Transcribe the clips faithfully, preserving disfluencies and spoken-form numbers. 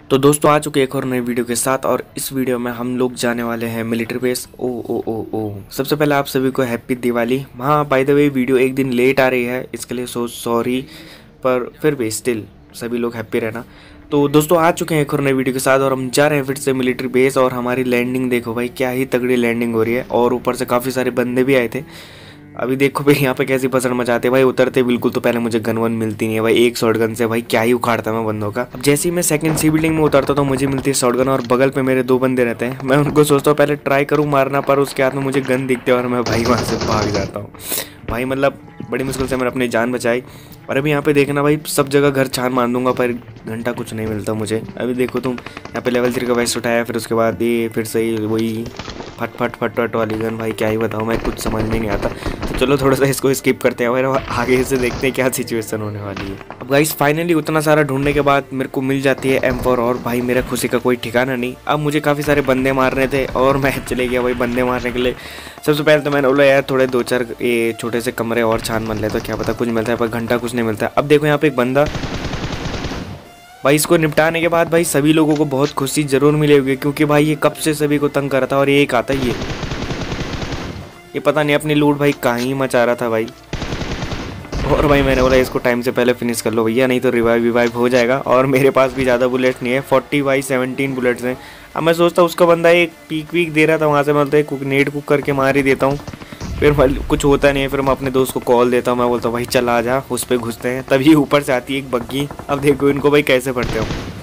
तो दोस्तों आ चुके एक और नई वीडियो के साथ। और इस वीडियो में हम लोग जाने वाले हैं मिलिट्री बेस। ओ ओ ओ ओ सबसे पहले आप सभी को हैप्पी दिवाली। हाँ बाय द वे वीडियो एक दिन लेट आ रही है, इसके लिए सो सॉरी, पर फिर भी स्टिल सभी लोग हैप्पी रहना। तो दोस्तों आ चुके हैं एक और नई वीडियो के साथ और हम जा रहे हैं फिर से मिलिट्री बेस। और हमारी लैंडिंग देखो भाई, क्या ही तगड़ी लैंडिंग हो रही है। और ऊपर से काफ़ी सारे बंदे भी आए थे। अभी देखो भाई यहाँ पे कैसी पसंद मचाते हैं भाई। उतरते बिल्कुल तो पहले मुझे गन वन मिलती नहीं है भाई। एक शॉट गन से भाई क्या ही उखाड़ता मैं बंदों का। अब जैसे ही मैं सेकंड सी बिल्डिंग में उतरता तो मुझे मिलती है शॉट गन और बगल पे मेरे दो बंदे रहते हैं। मैं उनको सोचता हूँ पहले ट्राई करूँ मारना, पर उसके हाथ में मुझे गन दिखते हैं और मैं भाई वहाँ से भाग जाता हूँ। भाई मतलब बड़ी मुश्किल से मैंने अपनी जान बचाई। और अभी यहाँ पे देखना भाई, सब जगह घर छान मार दूंगा पर घंटा कुछ नहीं मिलता मुझे। अभी देखो तुम, यहाँ पे लेवल थ्री का वेस्ट उठाया, फिर उसके बाद ये फिर से वही फट फट फट फट वाली गन। भाई क्या ही बताऊँ, मैं कुछ समझ में नहीं आता। तो चलो थोड़ा सा इसको स्किप करते हैं और आगे से देखते हैं क्या सिचुएशन होने वाली है। अब गाइस फाइनली उतना सारा ढूंढने के बाद मेरे को मिल जाती है एम फोर। और भाई मेरा खुशी का कोई ठिकाना नहीं। अब मुझे काफ़ी सारे बंदे मारने थे और मैं चले गया भाई बंदे मारने के लिए। सबसे पहले तो मैंने बोला यार थोड़े दो चार ये छोटे से कमरे और छान मन ले तो क्या पता कुछ मिलता है, पर घंटा कुछ नहीं मिलता। अब देखो यहाँ पे एक बंदा, भाई इसको निपटाने के बाद भाई सभी लोगों को बहुत खुशी जरूर मिलेगी, क्योंकि भाई ये कब से सभी को तंग कर रहा था। और ये एक आता ये ये पता नहीं अपनी लूट भाई कहाँ ही मचा रहा था भाई। और भाई मैंने बोला इसको टाइम से पहले फिनिश कर लो भैया, नहीं तो रिवाइव रिवाइव हो जाएगा। और मेरे पास भी ज़्यादा बुलेट्स नहीं है, फोर्टी बाई सेवनटीन बुलेट्स हैं। अब मैं सोचता उसका बंदा एक पीक वीक दे रहा था वहाँ से, मैं बोलता कुक नेट कुक करके मार ही देता हूँ। फिर कुछ होता नहीं है, फिर मैं अपने दोस्त को कॉल देता हूँ। मैं बोलता हूँ भाई चल आ जा, उस पर घुसते हैं। तभी ऊपर से आती है एक बग्गी। अब देखो इनको भाई कैसे पढ़ते हो।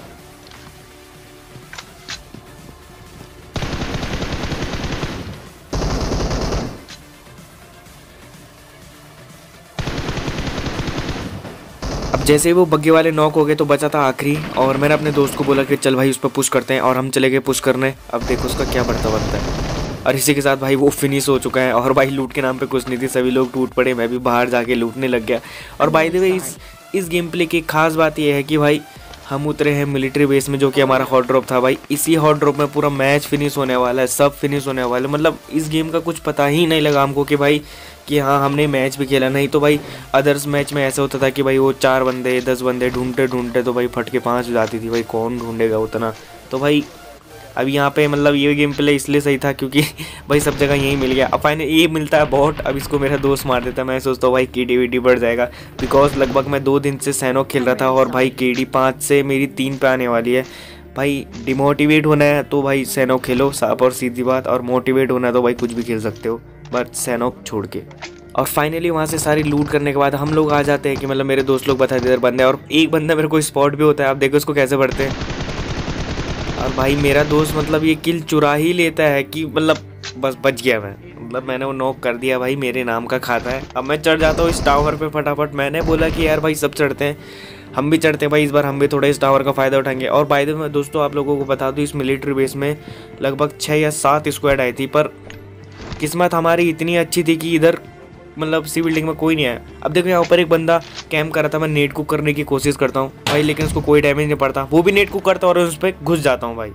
अब जैसे ही वो बग्गे वाले नॉक हो गए तो बचा था आखिरी। और मैंने अपने दोस्त को बोला कि चल भाई उस पर पुश करते हैं, और हम चले गए पुश करने। अब देखो उसका क्या बढ़ता बनता है। और इसी के साथ भाई वो फिनिश हो चुका है। और भाई लूट के नाम पे कुछ नहीं थी, सभी लोग टूट पड़े। मैं भी बाहर जाके लूटने लग गया। और बाय द वे इस इस गेम प्ले की खास बात यह है कि भाई हम उतरे हैं मिलिट्री बेस में, जो कि हमारा हॉट ड्रॉप था। भाई इसी हॉट ड्रॉप में पूरा मैच फिनिश होने वाला है, सब फिनिश होने वाला है। मतलब इस गेम का कुछ पता ही नहीं लगा हमको कि भाई कि हाँ हमने मैच भी खेला। नहीं तो भाई अदर्स मैच में ऐसा होता था कि भाई वो चार बंदे दस बंदे ढूंढते ढूंढते तो भाई फट के पाँच हो जाती थी। भाई कौन ढूंढेगा उतना। तो भाई अब यहाँ पे मतलब ये गेम प्ले इसलिए सही था क्योंकि भाई सब जगह यही मिल गया। अब फाइनली ये मिलता है बॉट। अब इसको मेरा दोस्त मार देता है। मैं सोचता हूँ भाई के डी वी डी बढ़ जाएगा, बिकॉज लगभग मैं दो दिन से सैनो खेल रहा था और भाई के डी पाँच से मेरी तीन पे आने वाली है। भाई डिमोटिवेट होना है तो भाई सैनो खेलो, साफ और सीधी बात। और मोटिवेट होना है तो भाई कुछ भी खेल सकते हो, बट सैनो छोड़ के। और फाइनली वहाँ से सारी लूट करने के बाद हम लोग आ जाते हैं कि मतलब मेरे दोस्त लोग बता इधर बंदे, और एक बंदा मेरे को स्पॉट भी होता है। आप देखो उसको कैसे बढ़ते हैं। और भाई मेरा दोस्त मतलब ये किल चुरा ही लेता है कि मतलब बस बच गया मैं। मतलब मैंने वो नॉक कर दिया भाई, मेरे नाम का खाता है। अब मैं चढ़ जाता हूँ इस टावर पे फटाफट। मैंने बोला कि यार भाई सब चढ़ते हैं, हम भी चढ़ते हैं भाई। इस बार हम भी थोड़ा इस टावर का फ़ायदा उठाएंगे। और बाय द वे दोस्तों आप लोगों को बता दूँ, इस मिलिट्री बेस में लगभग छः या सात स्क्वाड आई थी, पर किस्मत हमारी इतनी अच्छी थी कि इधर मतलब सी बिल्डिंग में कोई नहीं आया। अब देखो यहाँ ऊपर एक बंदा कैंप कर रहा था। मैं नेट कुक करने की कोशिश करता हूँ भाई, लेकिन उसको कोई डैमेज नहीं पड़ता। वो भी नेट कुक करता और उस पर घुस जाता हूँ भाई।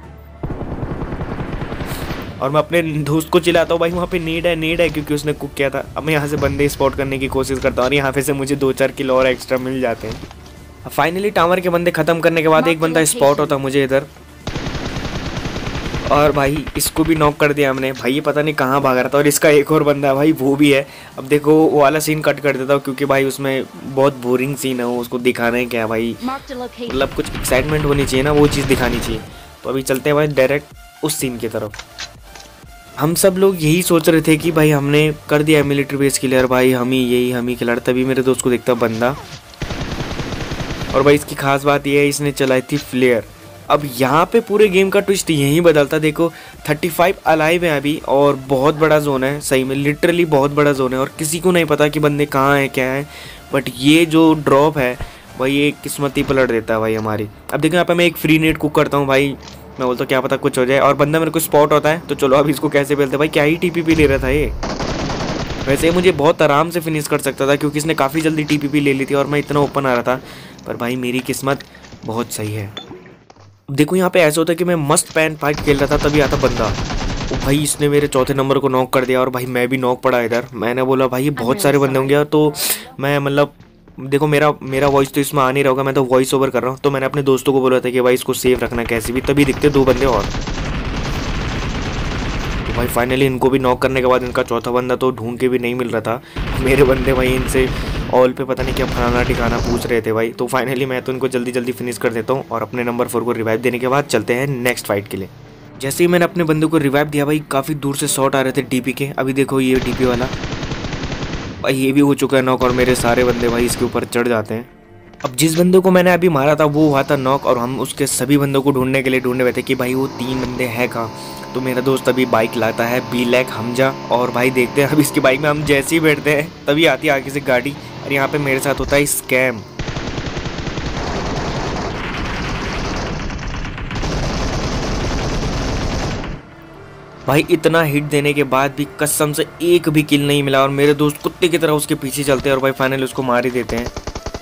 और मैं अपने दोस्त को चिल्लाता हूँ भाई वहाँ पे नीड है नीड है, क्योंकि उसने कुक किया था। अब मैं यहाँ से बंदे स्पॉट करने की कोशिश करता हूँ और यहाँ पे से मुझे दो चार किलो और एक्स्ट्रा मिल जाते हैं। फाइनली टावर के बंदे ख़त्म करने के बाद एक बंदा स्पॉट होता मुझे इधर, और भाई इसको भी नॉक कर दिया हमने। भाई ये पता नहीं कहाँ भाग रहा था। और इसका एक और बंदा है भाई, वो भी है। अब देखो वो वाला सीन कट कर देता हूँ क्योंकि भाई उसमें बहुत बोरिंग सीन है, उसको दिखाना है क्या भाई, मतलब कुछ एक्साइटमेंट होनी चाहिए ना, वो चीज़ दिखानी चाहिए। तो अभी चलते हैं भाई डायरेक्ट उस सीन की तरफ। हम सब लोग यही सोच रहे थे कि भाई हमने कर दिया है मिलिट्री बेस क्लियर, भाई हम ही यही हम ही खिलाड़। तभी मेरे दोस्त को देखता बंदा, और भाई इसकी खास बात यह है इसने चलाई थी फ्लेयर। अब यहाँ पे पूरे गेम का ट्विस्ट यहीं बदलता। देखो पैंतीस अलाइव है अभी, और बहुत बड़ा जोन है, सही में लिटरली बहुत बड़ा जोन है। और किसी को नहीं पता कि बंदे कहाँ हैं क्या है, बट ये जो ड्रॉप है भाई ये किस्मत ही पलट देता है भाई हमारी। अब देखो यहाँ पे मैं एक फ्री नेट कुक करता हूँ भाई, मैं बोलता हूँ क्या पता कुछ हो जाए। और बंदा मेरे को स्पॉट होता है, तो चलो अब इसको कैसे बेलते भाई। क्या ही टी पी पी ले रहा था ये। वैसे मुझे बहुत आराम से फिनिश कर सकता था क्योंकि इसने काफ़ी जल्दी टी पी पी ले ली थी और मैं इतना ओपन आ रहा था, पर भाई मेरी किस्मत बहुत सही है। देखो यहाँ पे ऐसा होता है कि मैं मस्त पैन फाइट खेल रहा था, तभी आता बंदा। ओ भाई इसने मेरे चौथे नंबर को नॉक कर दिया और भाई मैं भी नॉक पड़ा इधर। मैंने बोला भाई ये बहुत सारे बंदे होंगे, तो मैं मतलब देखो मेरा मेरा वॉइस तो इसमें आ नहीं रहा होगा, मैं तो वॉइस ओवर कर रहा हूँ। तो मैंने अपने दोस्तों को बोला था कि भाई इसको सेफ रखना कैसे भी, तभी दिखते दो बंदे और। तो भाई फाइनली इनको भी नॉक करने के बाद इनका चौथा बंदा तो ढूंढ के भी नहीं मिल रहा था। मेरे बंदे भाई इनसे ऑल पे पता नहीं क्या फलाना ठिकाना पूछ रहे थे भाई। तो फाइनली मैं तो इनको जल्दी जल्दी फिनिश कर देता हूँ और अपने नंबर फोर को रिवाइव देने के बाद चलते हैं नेक्स्ट फाइट के लिए। जैसे ही मैंने अपने बंदे को रिवाइव दिया भाई, काफ़ी दूर से शॉट आ रहे थे डीपी के। अभी देखो ये डीपी वाला भाई ये भी हो चुका है नॉक और मेरे सारे बंदे भाई इसके ऊपर चढ़ जाते हैं। अब जिस बंदे को मैंने अभी मारा था वो हुआ था नॉक और हम उसके सभी बंदों को ढूंढने के लिए ढूंढने हुए थे कि भाई वो तीन बंदे हैं कहाँ। तो मेरा दोस्त अभी बाइक लाता है बी लैक हमजा और भाई देखते हैं अब इसकी बाइक में हम जैसे ही बैठते हैं तभी आती है आगे से गाड़ी और यहाँ पे मेरे साथ होता है स्कैम। भाई इतना हिट देने के बाद भी कसम से एक भी किल नहीं मिला और मेरे दोस्त कुत्ते की तरह उसके पीछे चलते हैं और भाई फाइनली उसको मार ही देते हैं।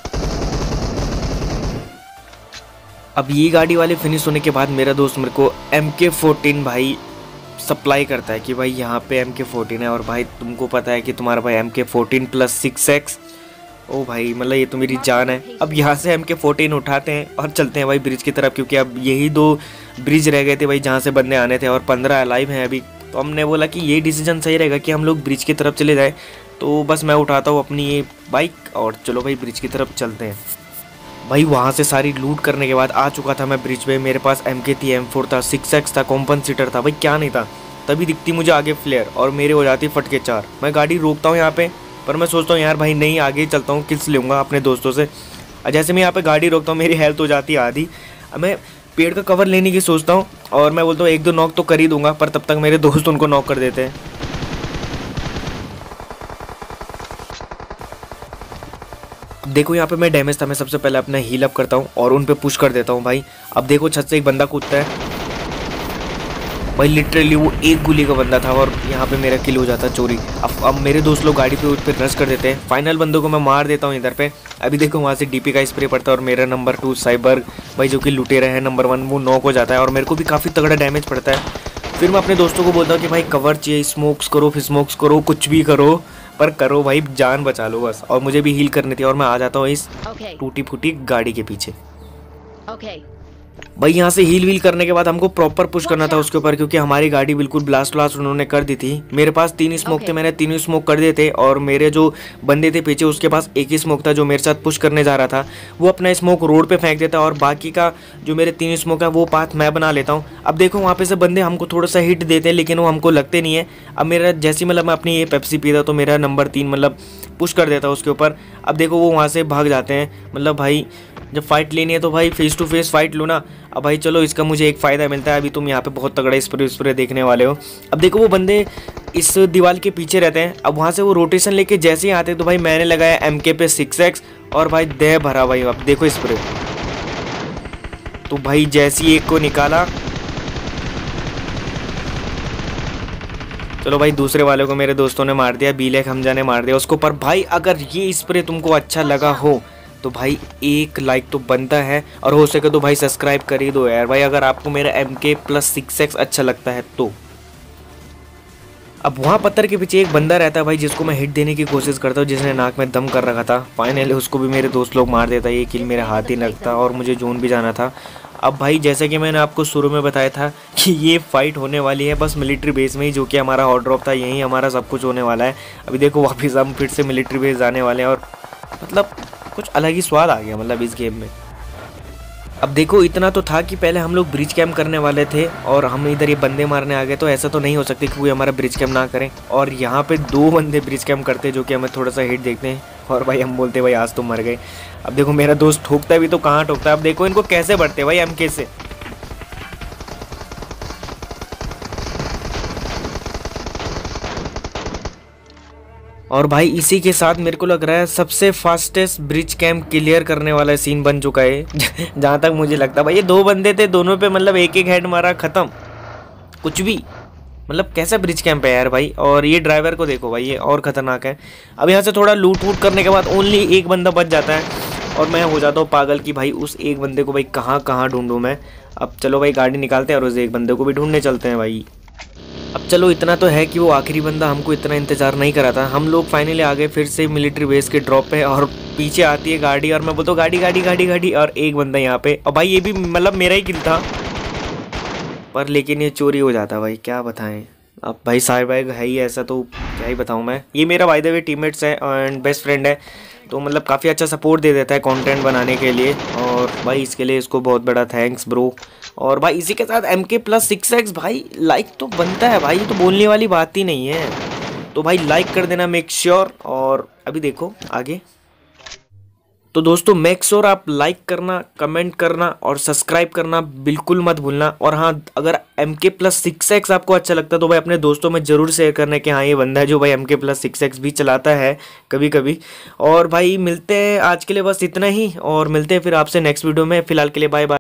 अब ये गाड़ी वाले फिनिश होने के बाद मेरा दोस्त मेरे को एम के फोर्टीन भाई सप्लाई करता है कि भाई यहाँ पे एम के फोर्टीन है और भाई तुमको पता है कि तुम्हारा भाई M K fourteen plus six x, ओ भाई मतलब ये तो मेरी जान है। अब यहाँ से एम के फोर्टीन उठाते हैं और चलते हैं भाई ब्रिज की तरफ, क्योंकि अब यही दो ब्रिज रह गए थे भाई जहाँ से बंदे आने थे और पंद्रह अलाइव हैं अभी। तो हमने बोला कि ये डिसीजन सही रहेगा कि हम लोग ब्रिज की तरफ चले जाएँ। तो बस मैं उठाता हूँ अपनी ये बाइक और चलो भाई ब्रिज की तरफ चलते हैं। भाई वहाँ से सारी लूट करने के बाद आ चुका था मैं ब्रिज पे। मेरे पास एम के थी, एम फोर था, सिक्स एक्स था, कॉम्पनसेटर था, भाई क्या नहीं था। तभी दिखती मुझे आगे फ्लेयर और मेरे हो जाती फटके चार। मैं गाड़ी रोकता हूँ यहाँ पे, पर मैं सोचता हूँ यार भाई नहीं आगे ही चलता हूँ, किल्स लूँगा अपने दोस्तों से। जैसे मैं यहाँ पे गाड़ी रोकता हूँ मेरी हेल्थ हो जाती है आधी। मैं पेड़ का कवर लेने की सोचता हूँ और मैं बोलता हूँ एक दो नॉक तो कर ही दूंगा, पर तब तक मेरे दोस्त उनको नॉक कर देते हैं। देखो यहाँ पे मैं डैमेज था, मैं सबसे पहले अपना हील अप करता हूँ और उन पे पुश कर देता हूँ भाई। अब देखो छत से एक बंदा कूदता है भाई, लिटरली वो एक गोली का बंदा था और यहाँ पे मेरा किल हो जाता चोरी। अब अब मेरे दोस्त लोग गाड़ी पे उस पर रश कर देते हैं। फाइनल बंदों को मैं मार देता हूँ इधर पे। अभी देखो वहाँ से डीपी का स्प्रे पड़ता है और मेरा नंबर टू साइबर भाई जो कि लुटेरा है नंबर वन, वो नॉक हो जाता है और मेरे को भी काफ़ी तगड़ा डैमेज पड़ता है। फिर मैं अपने दोस्तों को बोलता हूँ कि भाई कवर चाहिए, स्मोक्स करो, फिर स्मोक्स करो, कुछ भी करो पर करो भाई, जान बचा लो बस। और मुझे भी हील करनी थी और मैं आ जाता हूँ इस टूटी फूटी गाड़ी के पीछे। Okay. भाई यहाँ से हील वील करने के बाद हमको प्रॉपर पुश करना था उसके ऊपर, क्योंकि हमारी गाड़ी बिल्कुल ब्लास्ट ब्लास्ट उन्होंने कर दी थी। मेरे पास तीन स्मोक okay. थे, मैंने तीनों स्मोक कर दिए थे और मेरे जो बंदे थे पीछे उसके पास एक ही स्मोक था जो मेरे साथ पुश करने जा रहा था। वो अपना स्मोक रोड पे फेंक देता और बाकी का जो मेरे तीन स्मोक है वो पाथ मैं बना लेता हूँ। अब देखो वहाँ पे से बंदे हमको थोड़ा सा हिट देते हैं लेकिन वो हमको लगते नहीं है। अब मेरा जैसे मतलब मैं अपनी ये पेप्सी पीता तो मेरा नंबर तीन मतलब पुश कर देता उसके ऊपर। अब देखो वो वहाँ से भाग जाते हैं। मतलब भाई जब फाइट लेनी है तो भाई फेस टू फेस फाइट लो ना। अब भाई चलो इसका मुझे एक फ़ायदा मिलता है, अभी तुम यहाँ पे बहुत तगड़ा स्प्रे स्प्रे देखने वाले हो। अब देखो वो बंदे इस दीवार के पीछे रहते हैं। अब वहाँ से वो रोटेशन लेके जैसे ही आते हैं तो भाई मैंने लगाया एम के पे सिक्स एक्स और भाई दे भरा भाई। अब देखो स्प्रे, तो भाई जैसे ही एक को निकाला, चलो भाई दूसरे वाले को मेरे दोस्तों ने मार दिया, बीलेक हमजा ने मार दिया उसको। पर भाई अगर ये स्प्रे तुमको अच्छा लगा हो तो भाई एक लाइक तो बनता है और हो सके तो भाई सब्सक्राइब कर ही दो यार भाई, अगर आपको मेरा M K plus six x अच्छा लगता है तो। अब वहाँ पत्थर के पीछे एक बंदा रहता है भाई जिसको मैं हिट देने की कोशिश करता हूँ, जिसने नाक में दम कर रखा था। फाइनली उसको भी मेरे दोस्त लोग मार देता, ये किल मेरे हाथ ही लगता और मुझे जोन भी जाना था। अब भाई जैसा कि मैंने आपको शुरू में बताया था कि ये फाइट होने वाली है बस मिलिट्री बेस में ही, जो कि हमारा हॉट ड्रॉप था, यहीं हमारा सब कुछ होने वाला है। अभी देखो वापस हम फिर से मिलिट्री बेस जाने वाले हैं और मतलब कुछ अलग ही स्वाद आ गया मतलब इस गेम में। अब देखो इतना तो था कि पहले हम लोग ब्रिज कैम्प करने वाले थे और हम इधर ये बंदे मारने आ गए, तो ऐसा तो नहीं हो सकता कि कोई हमारा ब्रिज कैम्प ना करें। और यहाँ पे दो बंदे ब्रिज कैम्प करते जो कि हमें थोड़ा सा हिट देखते हैं और भाई हम बोलते भाई आज तो मर गए। अब देखो मेरा दोस्त ठोकता भी तो कहाँ ठोकता है। अब देखो इनको कैसे बढ़ते भाई एम के से। और भाई इसी के साथ मेरे को लग रहा है सबसे फास्टेस्ट ब्रिज कैम्प क्लियर करने वाला सीन बन चुका है जहाँ तक मुझे लगता है। भाई ये दो बंदे थे, दोनों पे मतलब एक एक हेड मारा, खत्म कुछ भी। मतलब कैसा ब्रिज कैम्प है यार भाई। और ये ड्राइवर को देखो भाई, ये और ख़तरनाक है। अब यहाँ से थोड़ा लूट वूट करने के बाद ओनली एक बंदा बच जाता है और मैं हो जाता हूँ पागल कि भाई उस एक बंदे को भाई कहाँ कहाँ ढूंढूँ मैं। अब चलो भाई गाड़ी निकालते हैं और उस एक बंदे को भी ढूंढने चलते हैं भाई। अब चलो इतना तो है कि वो आखिरी बंदा हमको इतना इंतजार नहीं करा था। हम लोग फाइनली आ गए फिर से मिलिट्री बेस के ड्रॉप पे, और पीछे आती है गाड़ी और मैं बोलता हूँ गाड़ी गाड़ी गाड़ी गाड़ी, और एक बंदा यहाँ पे, और भाई ये भी मतलब मेरा ही किल था, पर लेकिन ये चोरी हो जाता भाई, क्या बताएं। अब भाई साहिब भाई है ही ऐसा, तो क्या ही बताऊँ मैं। ये मेरा बाय द वे टीममेट्स है एंड बेस्ट फ्रेंड है, तो मतलब काफ़ी अच्छा सपोर्ट दे देता है कंटेंट बनाने के लिए, और भाई इसके लिए इसको बहुत बड़ा थैंक्स ब्रो। और भाई इसी के साथ M K plus six x भाई लाइक तो बनता है भाई, तो बोलने वाली बात ही नहीं है, तो भाई लाइक कर देना मेक श्योर। और अभी देखो आगे, तो दोस्तों मेक श्योर आप लाइक करना, कमेंट करना और सब्सक्राइब करना बिल्कुल मत भूलना। और हाँ, अगर M K plus six x आपको अच्छा लगता है तो भाई अपने दोस्तों में ज़रूर शेयर करना कि हाँ ये बंदा है जो भाई M K plus six x भी चलाता है कभी कभी। और भाई मिलते हैं, आज के लिए बस इतना ही, और मिलते हैं फिर आपसे नेक्स्ट वीडियो में। फिलहाल के लिए बाय बाय।